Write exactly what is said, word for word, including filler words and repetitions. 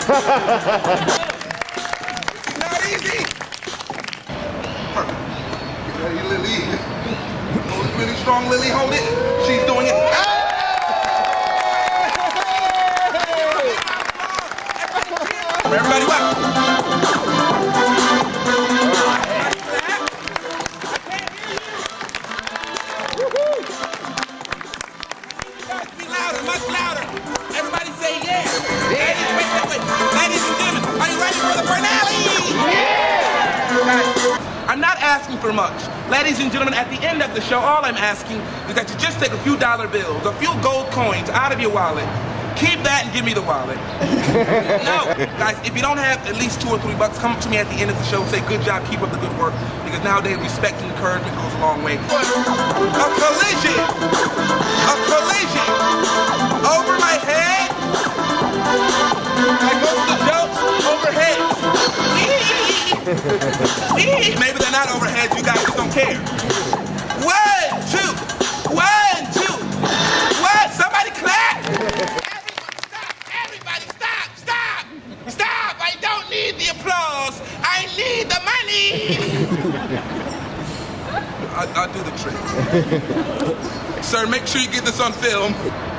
Not easy. Perfect. Get ready, Lily. Hold it really strong, Lily. Hold it. She's doing it. Everybody, what? Much louder. Everybody say yeah. Yeah. Ladies, wait, wait, wait. Ladies and gentlemen, are you ready for the finale? Yeah. Guys, I'm not asking for much. Ladies and gentlemen, at the end of the show, all I'm asking is that you just take a few dollar bills, a few gold coins out of your wallet. Keep that and give me the wallet. No, guys, if you don't have at least two or three bucks, come up to me at the end of the show, say good job, keep up the good work, because nowadays respect and encouragement goes a long way. A collision, a collision over my head, like most of the jokes, overhead. Maybe they're not overhead, you guys just don't care. One, two, one, two, one, somebody clap. I don't need the applause. I need the money. I, I'll do the trick. Sir, make sure you get this on film.